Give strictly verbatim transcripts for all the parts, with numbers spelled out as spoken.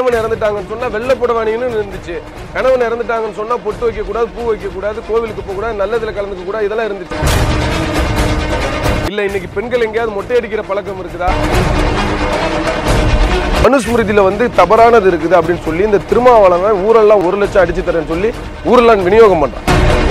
கணவன் இறந்துட்டாங்கன்னு சொன்னா வெள்ளை புடவாணின்னு இருந்துச்சு. கணவன் இறந்துட்டாங்கன்னு சொன்னா பொட்டு வைக்க கூடாது, பூ வைக்க கூடாது, கோவிலுக்கு போக கூடாது, நல்லதுல கலந்துக்க கூடாது, இதெல்லாம் இருந்துச்சு. இல்ல இன்னைக்கு பெண்கள் எங்கேயாவது மொட்டை அடிக்கிற பழக்கம் இருக்குதா? மனுஸ்மிருதியில வந்து தவறானது இருக்குது அப்படின்னு சொல்லி இந்த திருமாவளவன் ஊரெல்லாம் ஒரு லட்சம் அடிச்சு தரேன்னு சொல்லி ஊரெல்லாம் விநியோகம் பண்றான்.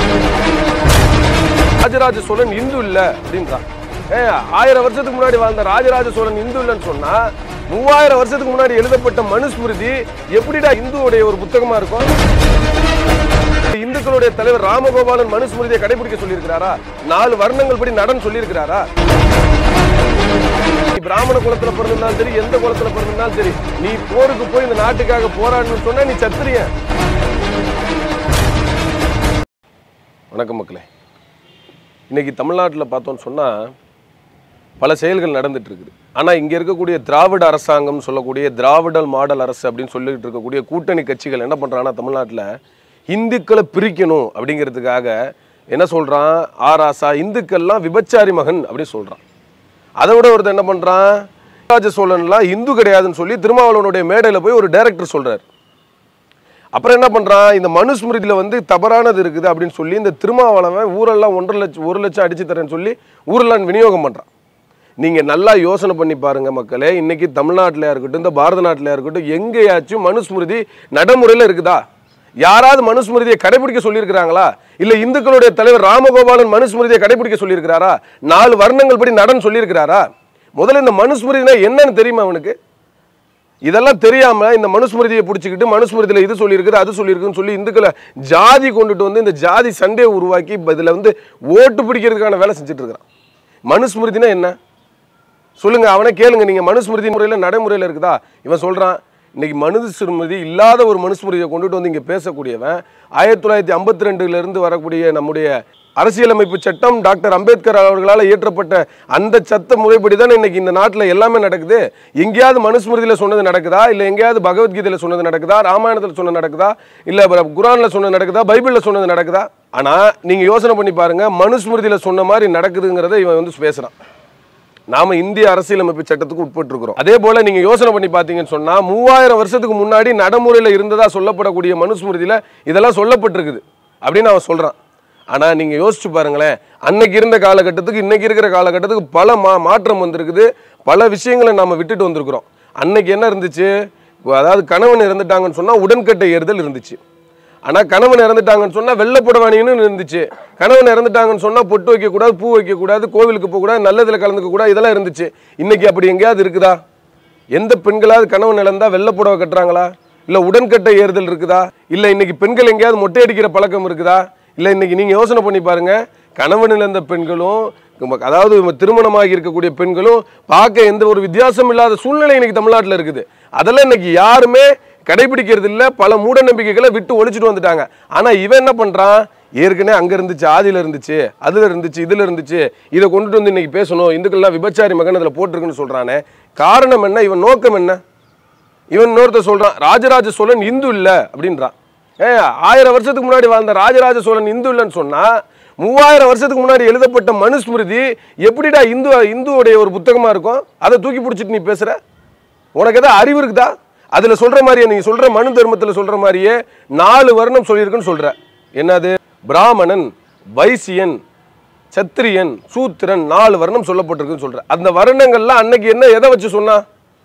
ராஜராஜ சோழன் இந்து இல்ல அப்படின்றான். ஆயிரம் வருஷத்துக்கு முன்னாடி வாழ்ந்த ராஜராஜ சோழன் இந்து இல்லைன்னு சொன்னா மூவாயிரம் வருஷத்துக்கு முன்னாடி எழுதப்பட்ட மனுஸ்மிருதி எப்படிடா இந்துவோடைய ஒரு புத்தகமா இருக்கும்? இந்துக்களுடைய தலைவர் ராமகோபாலன் மனுஸ்மிருதியை கடைபிடிக்க சொல்லியிருக்கிறாரா? நாலு வர்ணங்கள் படி நடன் சொல்லியிருக்கிறாரா? பிராமண குலத்துல பிறந்திருந்தாலும் சரி, எந்த குலத்துல பிறந்திருந்தாலும் சரி, நீ போருக்கு போய் இந்த நாட்டுக்காக போராடணும்னு சொன்னா நீ சத்திரிய. வணக்கம் மக்களே. இன்னைக்கு தமிழ்நாட்டில் பார்த்தோம்னு சொன்னா பல செயல்கள் நடந்துட்டு இருக்குது. ஆனால் இங்கே இருக்கக்கூடிய திராவிட அரசாங்கம் சொல்லக்கூடிய திராவிடல் மாடல் அரசு அப்படின்னு சொல்லிட்டு இருக்கக்கூடிய கூட்டணி கட்சிகள் என்ன பண்ணுறாங்கன்னா தமிழ்நாட்டில் இந்துக்களை பிரிக்கணும் அப்படிங்கிறதுக்காக என்ன சொல்கிறான், ஆராசா இந்துக்கள்லாம் விபச்சாரி மகன் அப்படின்னு சொல்கிறான். அதை விட ஒருத்தர் என்ன பண்ணுறான், ராஜ சோழன்லாம் இந்து கிடையாதுன்னு சொல்லி திருமாவளவனுடைய மேடையில் போய் ஒரு டைரக்டர் சொல்கிறார். அப்புறம் என்ன பண்ணுறான், இந்த மனுஸ்மிருதியில் வந்து தவறானது இருக்குது அப்படின்னு சொல்லி இந்த திருமாவளவன் ஊரெல்லாம் ஒன்றரை லட்சம் ஒரு லட்சம் அடிச்சு தரேன்னு சொல்லி ஊரெல்லாம் விநியோகம் பண்ணுறான். நீங்கள் நல்லா யோசனை பண்ணி பாருங்கள் மக்களே. இன்றைக்கி தமிழ்நாட்டில் இருக்கட்டும், இந்த பாரத நாட்டில் இருக்கட்டும், எங்கேயாச்சும் மனுஸ்மிருதி நடைமுறையில் இருக்குதா? யாராவது மனுஸ்மிருதியை கடைபிடிக்க சொல்லியிருக்கிறாங்களா? இல்லை இந்துக்களுடைய தலைவர் ராமகோபாலன் மனுஸ்மிருதியை கடைபிடிக்க சொல்லியிருக்கிறாரா? நாலு வர்ணங்கள் படி நடன் சொல்லியிருக்கிறாரா? முதல்ல இந்த மனுஸ்மிருதினா என்னன்னு தெரியுமா அவனுக்கு? இதெல்லாம் தெரியாமல் இந்த மனுஸ்மிருதியை பிடிச்சிக்கிட்டு மனுஸ்மிருதியில் இது சொல்லியிருக்குது அது சொல்லியிருக்குன்னு சொல்லி இந்துக்களை ஜாதி கொண்டுட்டு வந்து இந்த ஜாதி சண்டையை உருவாக்கி இதில் வந்து ஓட்டு பிடிக்கிறதுக்கான வேலை செஞ்சுட்டு இருக்கிறான். மனுஸ்மிருதினா என்ன சொல்லுங்க, அவனை கேளுங்க. நீங்க மனுஸ்மிருதி முறையில் நடைமுறையில் இருக்குதா? இவன் சொல்றான் இன்னைக்கு மனுஸ்மிருதி இல்லாத ஒரு மனுஸ்மிருதியை கொண்டுட்டு வந்து இங்கே பேசக்கூடியவன் ஆயிரத்தி தொள்ளாயிரத்தி ஐம்பத்தி ரெண்டுல இருந்து வரக்கூடிய நம்முடைய அரசியலமைப்பு சட்டம் டாக்டர் அம்பேத்கர் அவர்களால் இயற்றப்பட்ட அந்த சட்ட முறைப்படி தானே இன்னைக்கு இந்த நாட்டில் எல்லாமே நடக்குது. எங்கேயாவது மனுஸ்மிருதியில் சொன்னது நடக்குதா? இல்லை எங்கேயாவது பகவத்கீதையில் சொன்னது நடக்குதா? ராமாயணத்தில் சொன்னது நடக்குதா? இல்லை குரானில் சொன்னது நடக்குதா? பைபிளில் சொன்னது நடக்குதா? ஆனால் நீங்கள் யோசனை பண்ணி பாருங்க, மனுஸ்மிருதியில் சொன்ன மாதிரி நடக்குதுங்கிறத இவன் வந்து பேசுகிறான். நாம இந்திய அரசியலமைப்பு சட்டத்துக்கு உட்பட்டு இருக்கிறோம். அதே போல நீங்க யோசனை பண்ணி பாத்தீங்கன்னு சொன்னா மூவாயிரம் வருஷத்துக்கு முன்னாடி நடைமுறையில இருந்ததா சொல்லப்படக்கூடிய மனுஸ்மிருதியில இதெல்லாம் சொல்லப்பட்டிருக்குது அப்படின்னு அவன் சொல்றான். ஆனா நீங்க யோசிச்சு பாருங்களேன், அன்னைக்கு இருந்த காலகட்டத்துக்கு இன்னைக்கு இருக்கிற காலகட்டத்துக்கு பல மா மாற்றம் வந்திருக்குது. பல விஷயங்களை நாம விட்டுட்டு வந்திருக்கிறோம். அன்னைக்கு என்ன இருந்துச்சு, அதாவது கணவன் இறந்துட்டாங்கன்னு சொன்னா உடன்கட்டை ஏறுதல் இருந்துச்சு. ஆனால் கணவன் இறந்துட்டாங்கன்னு சொன்னால் வெள்ளை புடவாணின்னு இருந்துச்சு. கணவன் இறந்துட்டாங்கன்னு சொன்னால் பொட்டு வைக்கக்கூடாது, பூ வைக்கக்கூடாது, கோவிலுக்கு போகக்கூடாது, நல்லதில் கலந்துக்க கூடாது, இதெல்லாம் இருந்துச்சு. இன்னைக்கு அப்படி எங்கேயாவது இருக்குதா? எந்த பெண்களாவது கணவன் இழந்தா வெள்ளை புடவை கட்டுறாங்களா? இல்லை உடன்கட்டை ஏறுதல் இருக்குதா? இல்லை இன்னைக்கு பெண்கள் எங்கேயாவது மொட்டை அடிக்கிற பழக்கம் இருக்குதா? இல்லை இன்னைக்கு நீங்கள் யோசனை பண்ணி பாருங்க, கணவன் இழந்த பெண்களும் அதாவது திருமணமாகி இருக்கக்கூடிய பெண்களும் பார்க்க எந்த ஒரு வித்தியாசம் இல்லாத சூழ்நிலை இன்னைக்கு தமிழ்நாட்டில் இருக்குது. அதெல்லாம் இன்னைக்கு யாருமே கடைபிடிக்கிறது இல்லை. பல மூட நம்பிக்கைகளை விட்டு ஒழிச்சிட்டு வந்துட்டாங்க. ஆனால் இவன் என்ன பண்ணுறான், ஏற்கனவே அங்கே இருந்துச்சு, ஆதியில் இருந்துச்சு, அதில் இருந்துச்சு, இதில் இருந்துச்சு, இதை கொண்டுட்டு வந்து இன்னைக்கு பேசணும், இந்துக்கள்லாம் விபச்சாரி மகன் அதில் போட்டிருக்குன்னு சொல்கிறானே. காரணம் என்ன? இவன் நோக்கம் என்ன? இவன் இன்னொருத்த சொல்கிறான் ராஜராஜ சோழன் இந்து இல்லை அப்படின்றான். ஏ ஆயிரம் வருஷத்துக்கு முன்னாடி வாழ்ந்த ராஜராஜ சோழன் இந்து இல்லைன்னு சொன்னால் மூவாயிரம் வருஷத்துக்கு முன்னாடி எழுதப்பட்ட மனுஸ்மிருதி எப்படிடா இந்து இந்துவோடைய ஒரு புத்தகமாக இருக்கும்? அதை தூக்கி பிடிச்சிட்டு நீ பேசுகிற? உனக்கு எதாவது அறிவு இருக்குதா? அதில் சொல்கிற மாதிரியே நீங்கள் சொல்கிற மனு தர்மத்தில் சொல்கிற மாதிரியே நாலு வர்ணம் சொல்லியிருக்குன்னு சொல்கிற. என்னது? பிராமணன், வைசியன், சத்திரியன், சூத்திரன், நாலு வர்ணம் சொல்லப்பட்டிருக்குன்னு சொல்கிற. அந்த வர்ணங்கள்லாம் அன்னைக்கு என்ன எதை வச்சு சொன்னா?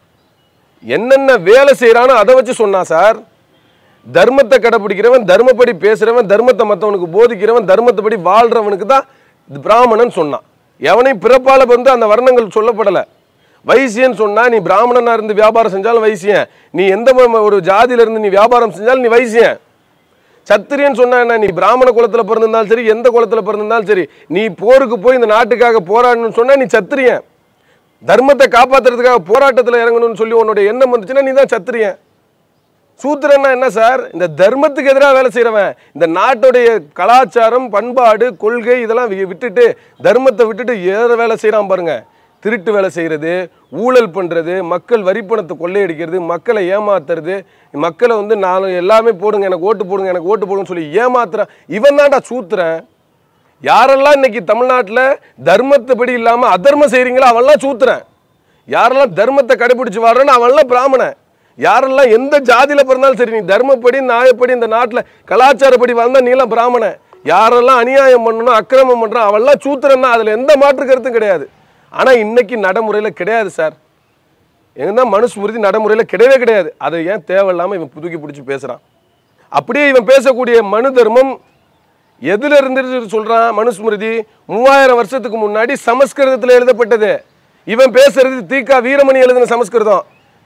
என்னென்ன வேலை செய்கிறானோ அதை வச்சு சொன்னா சார். தர்மத்தை கடைப்பிடிக்கிறவன், தர்மப்படி பேசுகிறவன், தர்மத்தை மற்றவனுக்கு போதிக்கிறவன், தர்மத்தைப்படி வாழ்கிறவனுக்கு தான் பிராமணன் சொன்னான். எவனையும் பிறப்பால் வந்து அந்த வர்ணங்கள் சொல்லப்படலை. வைசியன் சொன்னா நீ பிராமணனா இருந்து வியாபாரம் செஞ்சாலும் வைசியன், நீ எந்த ஒரு ஜாதியில இருந்து நீ வியாபாரம் செஞ்சாலும் நீ வைசியன். சத்திரியன் சொன்னா என்ன, நீ பிராமண குலத்துல பிறந்திருந்தாலும் சரி, எந்த குலத்துல பிறந்திருந்தாலும் சரி, நீ போருக்கு போய் இந்த நாட்டுக்காக போராடணும்னு சொன்னா நீ சத்திரியன். தர்மத்தை காப்பாற்றுறதுக்காக போராட்டத்தில் இறங்கணும்னு சொல்லி உன்னுடைய எண்ணம் வந்துச்சுன்னா நீ தான் சத்திரியன். சூத்திரன்னா என்ன சார்? இந்த தர்மத்துக்கு எதிராக வேலை செய்கிறவன். இந்த நாட்டுடைய கலாச்சாரம், பண்பாடு, கொள்கை இதெல்லாம் விட்டுட்டு தர்மத்தை விட்டுட்டு ஏற வேலை செய்கிறான் பாருங்க. திருட்டு வேலை செய்கிறது, ஊழல் பண்ணுறது, மக்கள் வரிப்பணத்தை கொள்ளையடிக்கிறது, மக்களை ஏமாத்துறது, மக்களை வந்து நான் எல்லாமே போடுங்க, எனக்கு ஓட்டு போடுங்க, எனக்கு ஓட்டு போடுங்கன்னு சொல்லி ஏமாத்துறேன். இவன் தான்டா சூத்திரன். யாரெல்லாம் இன்னைக்கு தமிழ்நாட்டில் தர்மத்தைப்படி இல்லாமல் அதர்மம் செய்கிறீங்களோ அவன்லாம் சூத்திரன். யாரெல்லாம் தர்மத்தை கடைபிடிச்சு வாடுறேன்னு அவன்லாம் பிராமணன். யாரெல்லாம் எந்த ஜாதியில பிறந்தாலும் சரி, நீ தர்மப்படி நியாயப்படி இந்த நாட்டில் கலாச்சாரப்படி வந்தா நீலாம் பிராமணன். யாரெல்லாம் அநியாயம் பண்ணணும் அக்கிரமம் பண்றான் அவெல்லாம் சூத்திரன்னா அதுல எந்த மாற்று கருத்தும் கிடையாது. ஆனா இன்னைக்கு நடைமுறையில கிடையாது சார். எங்கன்னா மனுஸ்மிருதி நடைமுறையில கிடையவே கிடையாது. அதை ஏன் தேவையில்லாம இவன் புதுக்கி பிடிச்சி பேசுறான்? அப்படியே இவன் பேசக்கூடிய மனு தர்மம் எதுல இருந்து சொல்றான்? மனுஸ்மிருதி மூவாயிரம் வருஷத்துக்கு முன்னாடி சமஸ்கிருதத்தில் எழுதப்பட்டது. இவன் பேசுறது தீகா வீரமணி எழுதின சமஸ்கிருதம்.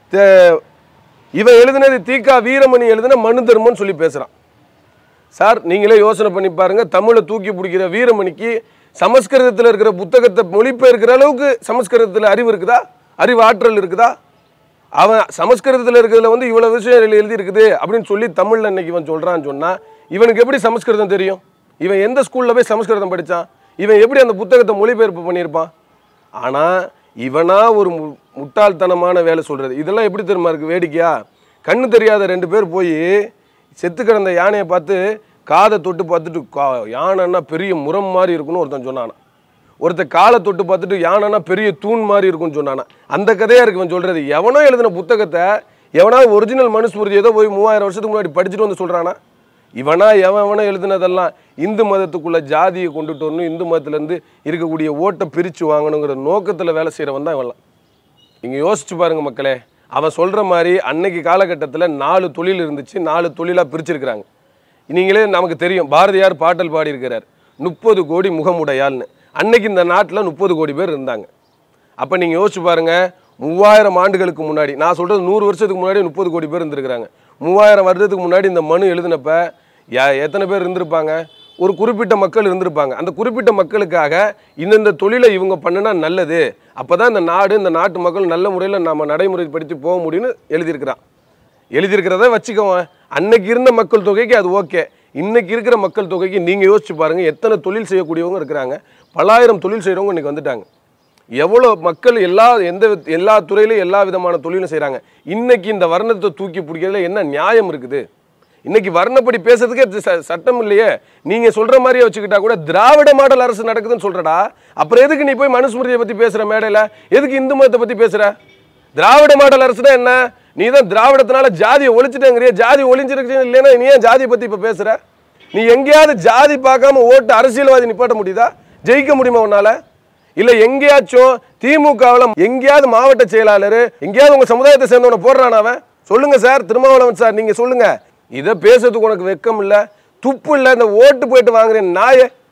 இவன் எழுதினது தீகா வீரமணி எழுதின மனு தர்மம்னு சொல்லி பேசுறான். சார் நீங்களே யோசனை பண்ணி பாருங்க, தமிழை தூக்கி பிடிக்கிற வீரமணிக்கு சமஸ்கிருதத்தில் இருக்கிற புத்தகத்தை மொழிபெயர்க்கிற அளவுக்கு சமஸ்கிருதத்தில் அறிவு இருக்குதா? அறிவு ஆற்றல் இருக்குதா? அவன் சமஸ்கிருதத்தில் இருக்கிறதுல வந்து இவ்வளவு விஷயம் எழுதி இருக்குது அப்படின்னு சொல்லி தமிழ்ல இன்னைக்கு இவன் சொல்றான்னு சொன்னா இவனுக்கு எப்படி சமஸ்கிருதம் தெரியும்? இவன் எந்த ஸ்கூல்ல போய் சமஸ்கிருதம் படிச்சான்? இவன் எப்படி அந்த புத்தகத்தை மொழிபெயர்ப்பு பண்ணியிருப்பான்? ஆனா இவனா ஒரு முட்டாள்தனமான வேலை சொல்றது. இதெல்லாம் எப்படி தெரியுமா இருக்கு வேடிக்கையா? கண்ணு தெரியாத ரெண்டு பேர் போய் செத்து கிடந்த யானையை பார்த்து காதை தொட்டு பார்த்துட்டு யானைன்னா பெரிய முரம் மாதிரி இருக்குன்னு ஒருத்தன் சொன்னானா. ஒருத்தர் காலை தொட்டு பார்த்துட்டு யானைன்னா பெரிய தூண் மாதிரி இருக்குன்னு சொன்னானா. அந்த கதையா இருக்கு இவன் சொல்றது. எவனோ எழுதின புத்தகத்தை எவனாவது ஒரிஜினல் மனுஸ்மிருதி ஏதோ போய் மூவாயிரம் வருஷத்துக்கு முன்னாடி படிச்சுட்டு வந்து சொல்றானா? இவனா எவன் எவனோ எழுதினதெல்லாம் இந்து மதத்துக்குள்ள ஜாதியை கொண்டுட்டு வரணும், இந்து மதத்துலேருந்து இருக்கக்கூடிய ஓட்டை பிரித்து வாங்கணுங்கிற நோக்கத்தில் வேலை செய்கிறவன் தான் இவன்லாம். இங்கே யோசிச்சு பாருங்க மக்களே. அவன் சொல்கிற மாதிரி அன்னைக்கு காலகட்டத்தில் நாலு தொழில் இருந்துச்சு, நாலு தொழிலாக பிரிச்சிருக்கிறாங்க. நீங்களே நமக்கு தெரியும், பாரதியார் பாட்டல் பாடியிருக்கிறார் முப்பது கோடி முகமுடையாள்னு. அன்னைக்கு இந்த நாட்டில் முப்பது கோடி பேர் இருந்தாங்க. அப்போ நீங்கள் யோசிச்சு பாருங்கள், மூவாயிரம் ஆண்டுகளுக்கு முன்னாடி, நான் சொல்கிறது நூறு வருஷத்துக்கு முன்னாடி முப்பது கோடி பேர் இருந்திருக்கிறாங்க. மூவாயிரம் வருடத்துக்கு முன்னாடி இந்த மனு எழுதினப்ப எத்தனை பேர் இருந்திருப்பாங்க? ஒரு குறிப்பிட்ட மக்கள் இருந்திருப்பாங்க. அந்த குறிப்பிட்ட மக்களுக்காக இந்தந்த தொழிலை இவங்க பண்ணுனா நல்லது, அப்போ தான் இந்த நாடு இந்த நாட்டு மக்கள் நல்ல முறையில் நம்ம நடைமுறைப்படுத்தி போக முடியும்னு எழுதியிருக்கிறான். எழுதியிருக்கிறத வச்சுக்கோங்க. அன்னைக்கு இருந்த மக்கள் தொகைக்கு அது ஓகே. இன்னைக்கு இருக்கிற மக்கள் தொகைக்கு நீங்கள் யோசிச்சு பாருங்கள், எத்தனை தொழில் செய்யக்கூடியவங்க இருக்கிறாங்க. பலாயிரம் தொழில் செய்கிறவங்க இன்றைக்கி வந்துட்டாங்க. எவ்வளோ மக்கள் எல்லா எந்த எல்லா துறையிலையும் எல்லா விதமான தொழிலும் செய்கிறாங்க. இன்னைக்கு இந்த வர்ணத்தை தூக்கி பிடிக்கிறதுல என்ன நியாயம் இருக்குது? இன்னைக்கு வர்ணப்படி பேசுறதுக்கே சட்டம் இல்லையே. நீங்க சொல்ற மாதிரியே வச்சுக்கிட்டா கூட திராவிட மாடல் அரசு நடக்குதுன்னு சொல்றடா. அப்புறம் எதுக்கு நீ போய் மனுஸ்மிருதியை பத்தி பேசுற மேடையில? எதுக்கு இந்து மதத்தை பத்தி பேசுற? திராவிட மாடல் அரசுனா என்ன? நீ தான் திராவிடத்தினால ஜாதியை ஒழிச்சுட்டேங்கிறிய. ஜாதி ஒழிஞ்சிருக்கு இல்லைன்னா நீ ஏன் ஜாதியை பத்தி இப்ப பேசுற? நீ எங்கேயாவது ஜாதி பார்க்காம ஓட்டு அரசியல்வாதி நிப்பாட்ட முடியுதா? ஜெயிக்க முடியுமா உன்னால? இல்ல எங்கேயாச்சும் திமுகவில் எங்கேயாவது மாவட்ட செயலாளர் எங்கேயாவது உங்க சமுதாயத்தை சேர்ந்தவனை போடுறான் அவன்? சொல்லுங்க சார், திருமாவளவன் சார், நீங்க சொல்லுங்க. இதை பேசுறதுக்கு உனக்கு வெக்கம் இல்லை, துப்பு இல்லை? இந்த ஓட்டு போயிட்டு வாங்குறேன் நாயே.